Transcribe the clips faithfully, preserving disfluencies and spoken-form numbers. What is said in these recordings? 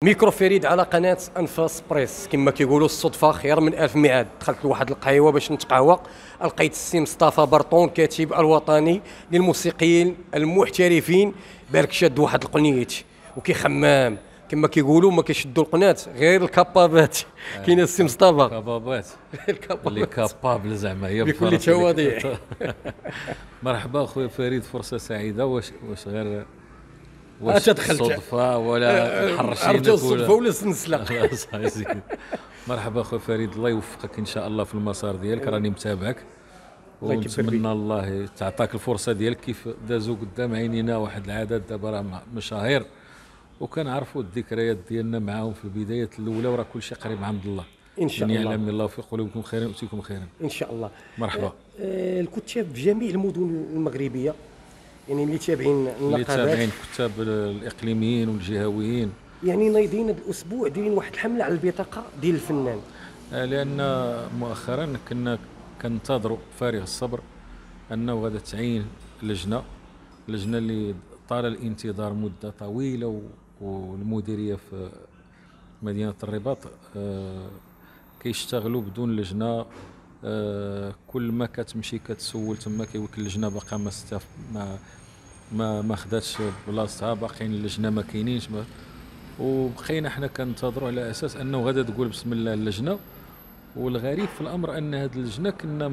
ميكرو فريد على قناه انفاس بريس. كما كيقولوا الصدفه خير من الف ميعاد. دخلت لواحد القهيوه باش نتقهوى، لقيت السي مصطفى برطون كاتب الوطني للموسيقيين المحترفين، بالك شاد واحد القنيت وكيخمام. كما كيقولوا ما كيشدوا القنات غير الكابابات. كاين السي مصطفى كابابات اللي كابابل زعما هي بكل تواضيع. مرحبا خويا فريد، فرصه سعيده. واش واش غير واش دخلت صدفه ولا حرشينك ولا الصدفه ولا سنسله؟ مرحبا خويا فريد، الله يوفقك ان شاء الله في المسار ديالك، راني متابعك ونتمنى الله تعطاك الفرصه ديالك. كيف دازوا قدام عينينا واحد العدد دابا راه مشاهير وكنعرفوا الذكريات ديالنا معاهم في البدايات الاولى، وراه كل شيء قريب عند الله ان شاء الله. يعلم الله في قلوبكم خيرا ويؤتيكم خيرا ان شاء الله. مرحبا. آه آه الكتاب في جميع المدن المغربيه، يعني اللي تابعين النقابات، اللي تابعين الكتاب الاقليميين والجهويين، يعني نايضين هذا الاسبوع دايرين واحد الحمله على البطاقه ديال الفنان. آه لان مؤخرا كنا كننتظروا فارغ الصبر انه غادا تعين لجنه لجنه اللي طال الانتظار مده طويله، والمديريه في مدينه الرباط آه كيشتغلوا بدون لجنه. آه كل ما كتمشي كتسول تما كيقول لك اللجنه باقا ما استف ما ما ما خداتش بلاصتها، باقيين اللجنه ما كاينينش، وبقينا حنا كننتظروا على اساس انه غادا تقول بسم الله اللجنه. والغريب في الامر ان هذه اللجنه كنا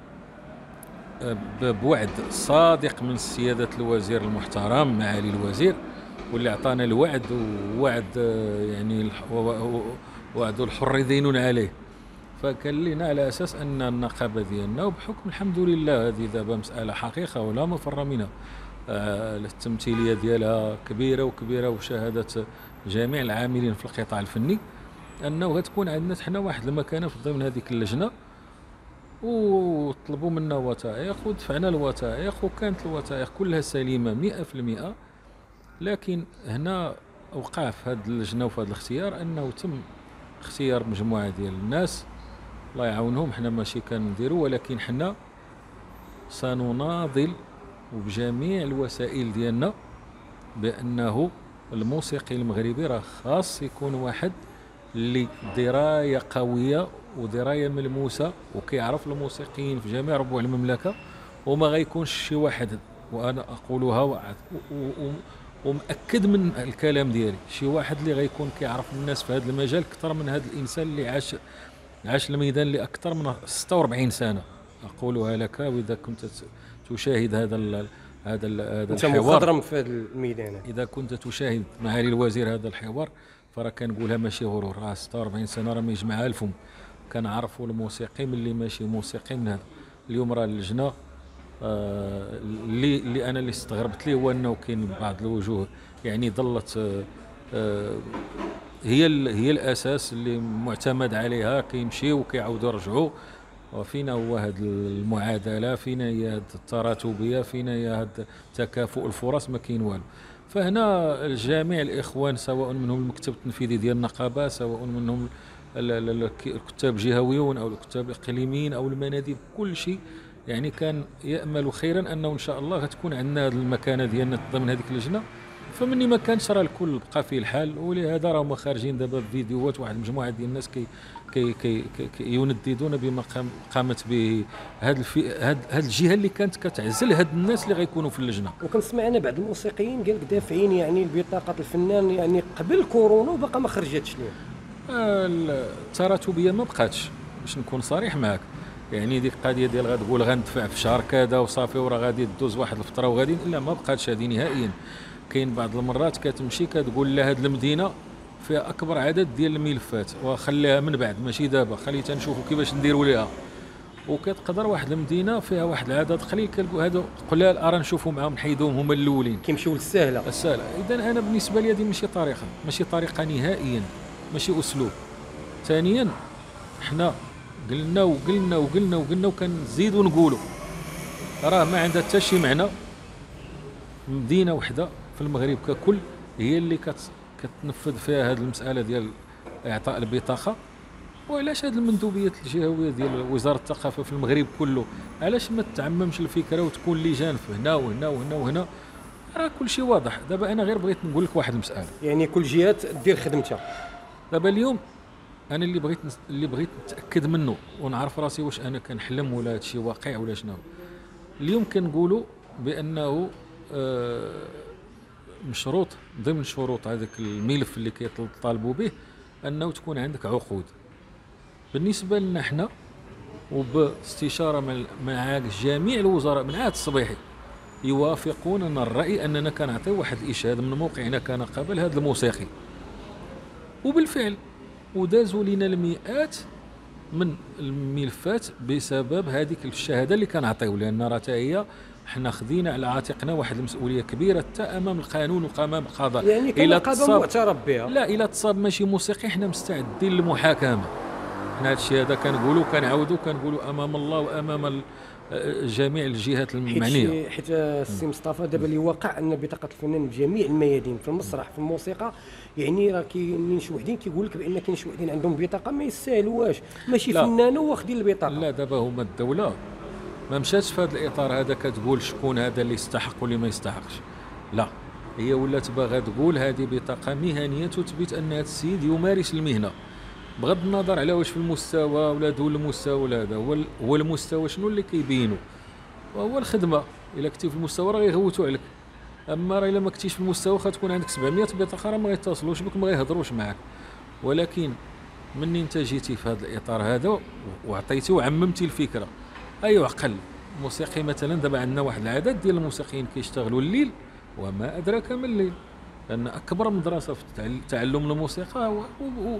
بوعد صادق من سياده الوزير المحترم معالي الوزير، واللي اعطانا الوعد ووعد يعني وعد الحر دين عليه. فكان لنا على اساس ان النقابه ديالنا وبحكم الحمد لله هذه دابا مساله حقيقه ولا مفر منها، آه التمثيليه ديالها كبيره وكبيره وشهاده جميع العاملين في القطاع الفني، انه غتكون عندنا حنا واحد المكانه في ضمن هذيك اللجنه، وطلبوا منا وثائق ودفعنا الوثائق وكانت الوثائق كلها سليمه مئة في المئة. لكن هنا وقع في هذه اللجنه وفي هذا الاختيار انه تم اختيار مجموعه ديال الناس الله يعاونهم، حنا ماشي كنديروا، ولكن حنا سنناضل وبجميع الوسائل ديالنا بانه الموسيقي المغربي راه خاص يكون واحد اللي درايه قويه ودرايه ملموسه وكيعرف الموسيقيين في جميع ربوع المملكه، وما غيكونش شي واحد، وانا اقولها ومأكد من الكلام ديالي، شي واحد اللي غيكون كيعرف الناس في هذا المجال اكثر من هذا الانسان اللي عاش عاش الميدان لاكثر من ستة وأربعين سنه. اقولها لك واذا كنت تشاهد هذا ال هذا ال هذا انت الحوار، مخضرم في هذا الميدان، اذا كنت تشاهد معالي الوزير هذا الحوار فراه كنقولها ماشي غرور، راه ستة وأربعين سنه راه ما يجمعها الفم. كنعرفوا الموسيقي من اللي ماشي موسيقي من هذا. اليوم راه اللجنه آه اللي اللي انا اللي استغربت ليه هو انه كاين بعض الوجوه يعني ظلت آه آه هي هي الاساس اللي معتمد عليها، كيمشيو وكيعاودوا يرجعوا. وفينا هو هذه المعادله، فينا هي هذه التراتبيه، فينا هي هذا تكافؤ الفرص، ما كاين والو. فهنا جميع الاخوان سواء منهم المكتب التنفيذي ديال النقابه، سواء منهم الكتاب الجهويون او الكتاب الاقليميين او المناديب، كل شيء يعني كان يامل خيرا انه ان شاء الله غتكون عندنا هذه المكانه ديالنا ضمن هذيك اللجنه. فمني ما كانش راه الكل بقى فيه الحال، ولهذا راهم خارجين دابا بفيديوهات واحد المجموعه ديال الناس كي كي كي, كي ينددون بما قامت به هذه هذه الجهه اللي كانت كتعزل هاد الناس اللي غيكونوا في اللجنه. وكنسمع انا بعض الموسيقيين قال لك دافعين يعني بطاقه الفنان يعني قبل كورونا وباقا ما خرجتش ليه. التراتبيه ما بقاتش باش نكون صريح معك، يعني ديك القضيه ديال غتقول غندفع في شهر كذا وصافي وراه غادي دوز واحد الفتره وغادي، لا ما بقاتش هذه نهائيا. كاين بعض المرات كتمشي كتقول لا هذه المدينه فيها اكبر عدد ديال الملفات وخليها من بعد ماشي دابا، خلي تنشوفوا كيفاش نديروا ليها. وكتقدر واحد المدينه فيها واحد العدد قليل كنقول هادو قلال ارا نشوفوا معاهم نحيدوهم هما الاولين كيمشيو للسهله السهله. اذا انا بالنسبه لي هذه ماشي طريقه، ماشي طريقه نهائيا، ماشي اسلوب. ثانيا حنا قلنا وقلنا وقلنا وقلنا وكنزيدوا نقولوا راه ما عندها حتى شي معنى مدينه وحده في المغرب ككل هي اللي كت كتنفذ فيها هذه المساله ديال اعطاء البطاقه. وعلاش هذه المندوبيات الجهويه ديال وزاره الثقافه في المغرب كله علاش ما تعممش الفكره وتكون لجان في هنا وهنا وهنا وهنا راه كل شيء واضح. دابا انا غير بغيت نقول لك واحد المساله. يعني كل جهات دير خدمتها. دابا اليوم انا اللي بغيت نس... اللي بغيت نتاكد منه ونعرف راسي واش انا كنحلم ولا هادشي واقع ولا شنو. اليوم كنقولوا بانه آه مشروط ضمن شروط هذاك الملف اللي كيطالبوا به انه تكون عندك عقود. بالنسبه لنا حنا وباستشاره مع مع جميع الوزراء من عهد الصبيحي يوافقوننا الراي اننا كنعطيو واحد الاشهاد من موقعنا كنقابل هذا الموسيقي. وبالفعل ودازوا لنا المئات من الملفات بسبب هذيك الشهاده اللي كنعطيو، لان راه حتى هي حنا خدينا على عاتقنا واحد المسؤوليه كبيره حتى امام القانون وامام القضاء. يعني كنقابه معترف بها. لا الا تصاب ماشي موسيقي حنا مستعدين للمحاكمه. حنا هذا الشيء هذا كنقولوا كنعاودوا كنقولوا امام الله وامام جميع الجهات المعنيه. حيت السي مصطفى دابا اللي واقع ان بطاقه الفنان بجميع الميادين في المسرح في الموسيقى، يعني راه كاينين شي وحدين كيقول لك بان كاين شي وحدين عندهم بطاقه ما يستاهلوهاش، ماشي فنان واخدين البطاقه. لا دابا هما الدوله ما مشاتش في هذا الاطار هذا كتقول شكون هذا اللي يستحق واللي ما يستحقش. لا هي ولات باغا تقول هذه بطاقه مهنيه تثبت ان هذا السيد يمارس المهنه بغض النظر على واش في المستوى ولا دون المستوى ولا هذا هو هو المستوى شنو اللي كيبينو وهو الخدمه. الا كنتي في المستوى راه غيغوتوا عليك، اما راه الا ما كنتيش في المستوى غتكون عندك سبعمية بطاقه راه ما غيتصلوش بك ما غيهضروش معاك. ولكن مني انت جيتي في هذا الاطار هذا وعطيتي وعممتي الفكره اي عقل موسيقي. مثلا دابا عندنا واحد العدد ديال الموسيقيين كيشتغلوا الليل وما ادراك ما الليل، لان اكبر مدرسه في تعلم الموسيقى هو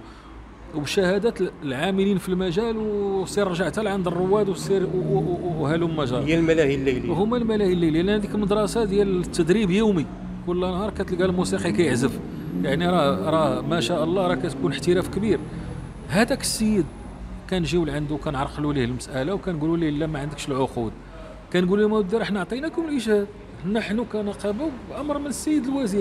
وبشهادات العاملين في المجال، وسير رجعتها لعند الرواد وسير وهلم جرى هي الملاهي الليليه. وهما الملاهي الليليه، لان هذيك المدرسه ديال التدريب يومي كل نهار كتلقى الموسيقي كيعزف. يعني راه راه ما شاء الله راه كتكون احتراف كبير. هذاك السيد كنجيو لعنده كنعرقلوا ليه المساله وكنقولوا ليه لا ما عندكش العقود، كنقول لهم اودي راه حنا عطيناكم الاشهاد نحن كنقابه بامر من السيد الوزير.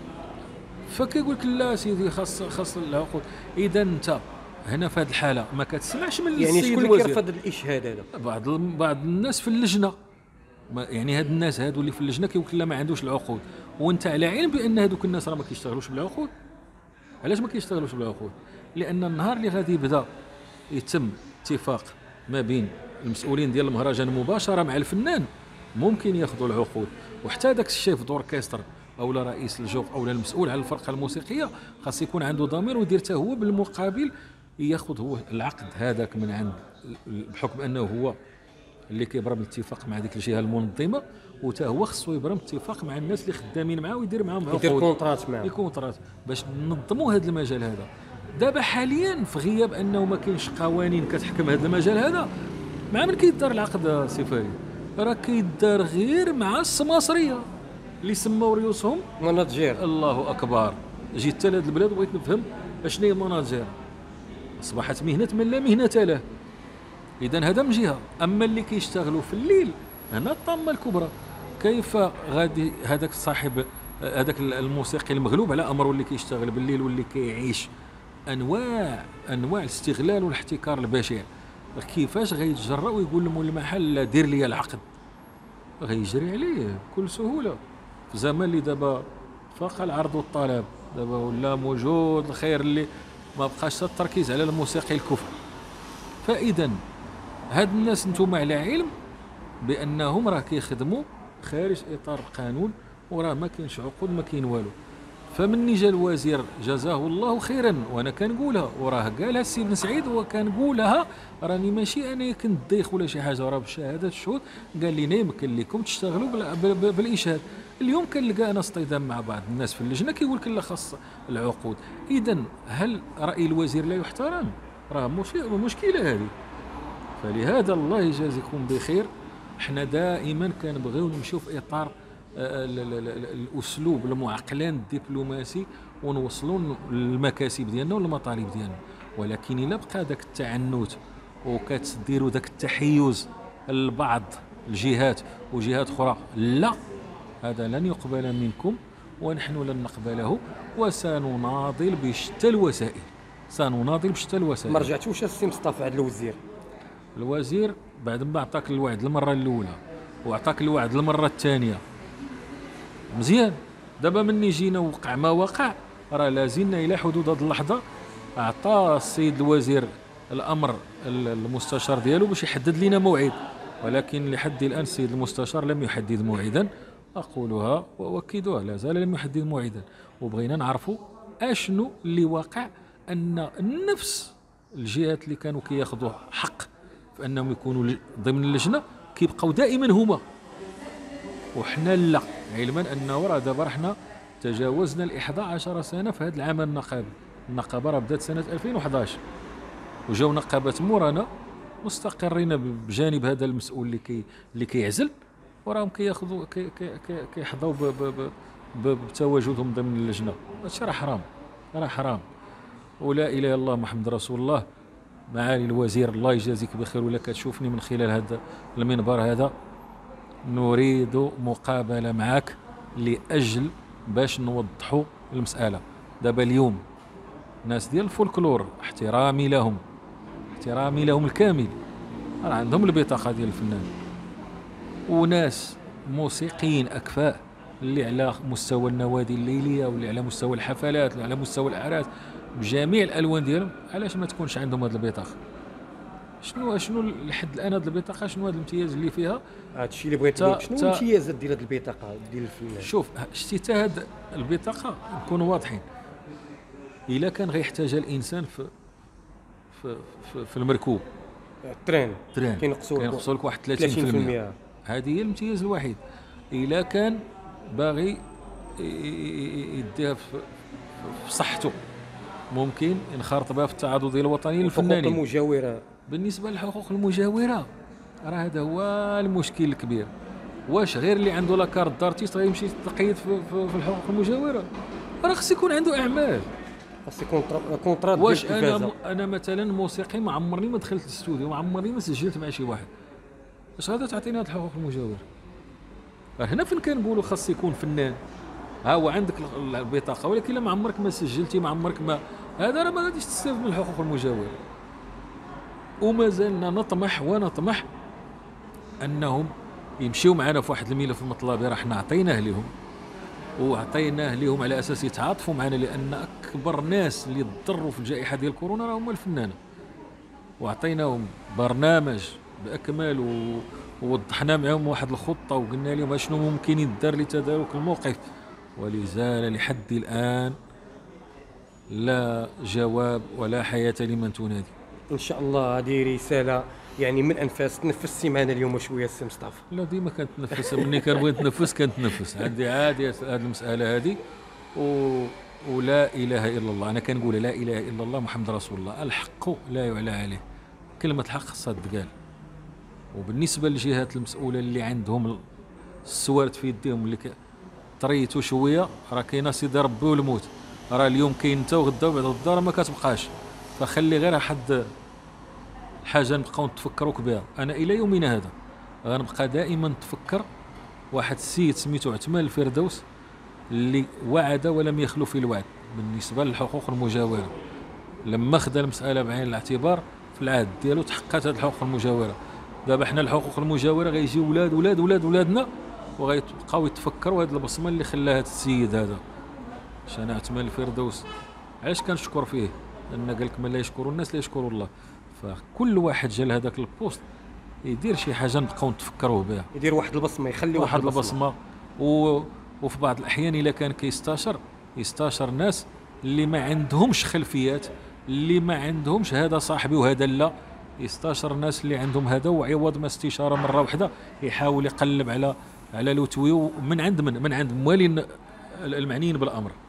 فكيقول لك لا سيدي خاص خاص العقود. اذا انت هنا في هذه الحاله ما كتسمعش من يعني السيد شكون الوزير. اللي كيرفض الاشهاد هذا؟ بعض بعض الناس في اللجنه، يعني هاد الناس هادو اللي في اللجنه كيقول لك لا ما عندوش العقود، وانت على علم بان هادوك الناس راه ما كيشتغلوش بالعقود. علاش ما كيشتغلوش بالعقود؟ لان النهار اللي غادي يبدا يتم اتفاق ما بين المسؤولين ديال المهرجان مباشره مع الفنان ممكن ياخذوا العقود. وحتى داك الشيف دوركستر او لا رئيس الجوق او لا المسؤول على الفرقه الموسيقيه خاص يكون عنده ضمير ويدير حتى هو بالمقابل ياخذ هو العقد هذاك من عند، بحكم انه هو اللي كيبرم الاتفاق مع ديك الجهه المنظمه، وتا هو خصو يبرم اتفاق مع الناس اللي خدامين معاه ويدير معاهم عقود، يدير كونطرات معاهم، كونطرات باش ننظموا هذا المجال هذا. دابا حاليا في غياب انه ما كاينش قوانين كتحكم هذا المجال هذا، مع من كيدار العقد سفاري راه كيدار غير مع السماصريه اللي سماو ريوسهم مناجير. الله اكبر. جيت حتى لهاد البلاد وبغيت نفهم اشنو هي مناجير. اصبحت مهنه من لا مهنه له. اذا هذا من جهه. اما اللي كيشتغلوا في الليل هنا الطامه الكبرى. كيف غادي هذاك صاحب هذاك الموسيقي المغلوب على امره اللي كيشتغل بالليل واللي كيعيش انواع انواع الاستغلال والاحتكار البشع، كيفاش غيتجرأ ويقول لمول المحل لا دير لي العقد؟ غيجري عليه بكل سهوله. في زمان اللي دابا فاق العرض والطلب، دابا ولا موجود الخير اللي ما بقاش التركيز على الموسيقي الكفء. فاذا هاد الناس نتوما على علم بانهم راه كيخدموا خارج اطار القانون، وراه ما كاينش عقود ما كاين والو. فمني جا الوزير جزاه الله خيرا، وانا كنقولها وراه قالها السي بن سعيد وكنقولها، راني ماشي انا كنت دايخ ولا شي حاجه، راه بشهاده الشهود قال لي يمكن لكم تشتغلوا بالاشهاد. اليوم كنلقى انا اصطدام مع بعض الناس في اللجنه كيقول لك لا خاص العقود. اذا هل راي الوزير لا يحترم؟ راه مشكله هذه. فلهذا الله يجازيكم بخير، احنا دائما كنبغيو نمشيو في اطار الاسلوب المعقلان الدبلوماسي ونوصلوا للمكاسب ديالنا والمطالب ديالنا. ولكن الا بقى داك التعنت وكتديروا داك التحيز لبعض الجهات وجهات اخرى، لا هذا لن يقبل منكم ونحن لن نقبله، وسنناضل بشتى الوسائل. سنناضل بشتى الوسائل. ما رجعتوش السي مصطفى عند الوزير؟ الوزير بعد ما عطاك الوعد المره الاولى وعطاك الوعد المره الثانيه مزيان. دابا مني جينا وقع ما وقع، راه لازلنا الى حدود هذه اللحظه. اعطى السيد الوزير الامر المستشار ديالو باش يحدد لنا موعد، ولكن لحد الان السيد المستشار لم يحدد موعدا. اقولها واؤكدها، لا زال لم يحدد موعدا، وبغينا نعرفوا اشنو اللي واقع. ان نفس الجهات اللي كانوا كياخذوا حق في انهم يكونوا ضمن اللجنه كيبقاو دائما هما، وحنا لا، علما انه راه دابا حنا تجاوزنا ال إحدى عشرة سنه في هذا العمل النقابي. النقابه راه بدات سنه ألفين وأحد عشر، وجاو نقابات مورانا مستقرين بجانب هذا المسؤول اللي كي اللي كيعزل، وراهم كياخذوا كي كي كيحظوا بتواجدهم ضمن اللجنه. هادشي راه حرام، راه حرام. ولا اله الا الله محمد رسول الله. معالي الوزير الله يجازيك بخير، ولا كتشوفني من خلال هذا المنبر هذا، نريد مقابله معك لاجل باش نوضحوا المساله. دابا اليوم ناس ديال الفولكلور، احترامي لهم، احترامي لهم الكامل، راه عندهم البطاقه ديال الفنان، وناس موسيقيين اكفاء اللي على مستوى النوادي الليليه واللي على مستوى الحفلات واللي على مستوى الاعراس بجميع الالوان ديالهم. علاش ما تكونش عندهم هذه البطاقه؟ شنو شنو لحد الان هذه البطاقه؟ شنو هذا الامتياز اللي فيها؟ هذا الشيء اللي بغيت نقول، شنو الامتيازات ديال هذه البطاقه ديال الفنان؟ شوف، شتي حتى هذه البطاقه نكونوا واضحين، الا كان غيحتاجها الانسان في في في, في المركوب الترين ترين كينقصوا كينقصوا لك واحد ثلاثين بالمئة. هذه هي الامتياز الوحيد. الا كان باغي يديها في صحته، ممكن ينخرط بها في التعاضديه الوطنيه للفنانين. الحقوق المجاوره، بالنسبه للحقوق المجاوره راه هذا هو المشكل الكبير. واش غير اللي عنده لاكارت دارتيست غيمشي يتقيد في, في, في الحقوق المجاوره؟ راه خص يكون عنده اعمال، خص يكون كونطرا. واش انا انا مثلا موسيقي ما عمرني ما دخلت الاستوديو، ما عمرني ما سجلت مع شي واحد، واش غادا تعطيني هاد الحقوق المجاوره؟ هنا فين كنقولوا خاص يكون فنان. ها هو عندك البطاقه، ولكن ما عمرك ما سجلتي، ما عمرك ما هذا راه ما غاديش تستافد من الحقوق المجاوره. وما زلنا نطمح ونطمح انهم يمشيو معنا في واحد الملف المطلبي، راه حنا عطيناه لهم، وعطيناه لهم على اساس يتعاطفوا معنا، لان اكبر ناس اللي تضروا في الجائحه ديال كورونا راه هما الفنانه. وعطيناهم برنامج باكمله، ووضحنا معهم واحد الخطه، وقلنا لهم شنو ممكن يدار لتدارك الموقف، ولزال لحد الان لا جواب ولا حياه لمن تنادي. ان شاء الله هذه رساله يعني من انفاس. تنفستي معنا اليوم شويه السي مصطفى؟ لا، ديما كنتنفس، مني كنبغي نتنفس كنتنفس، عندي عادي هذه المساله هذه. و... ولا اله الا الله، انا كنقول لا اله الا الله محمد رسول الله. الحق لا يعلى عليه، كلمه الحق خصها تقال. وبالنسبه للجهات المسؤوله اللي عندهم السوارت في يديهم، اللي طريتو شويه، راه كاينه سيدي ربي والموت، راه اليوم كاين انت وغدا وبعد غدا راه ما كتبقاش، فخلي غير حد حاجه نبقاو نتفكروك بها. انا الى يومنا هذا غنبقى دائما نتفكر واحد السيد سميتو عثمان الفردوس، اللي وعد ولم يخلو في الوعد بالنسبه للحقوق المجاوره. لما خدا المساله بعين الاعتبار في العهد ديالو تحققت هذه الحقوق المجاوره. دابا حنا الحقوق المجاوره غيجي ولاد ولاد ولاد ولادنا وغيبقاو يتفكروا هذه البصمه اللي خلاها هذا السيد هذا. شان عثمان الفردوس علاش كنشكر فيه؟ لان قال لك من لا يشكر الناس لا يشكر الله. فكل واحد جا لهذاك البوست يدير شي حاجه نبقاو نتفكروه بها، يدير واحد البصمه، يخلي واحد البصمه. و... وفي بعض الاحيان الا كان كيستاشر يستاشر ناس اللي ما عندهمش خلفيات، اللي ما عندهمش هذا صاحبي وهذا لا، يستاشر الناس اللي عندهم هذا، وعوض ما استشاره مره واحده يحاول يقلب على على لوتوي من عند من من عند موالين المعنيين بالامر.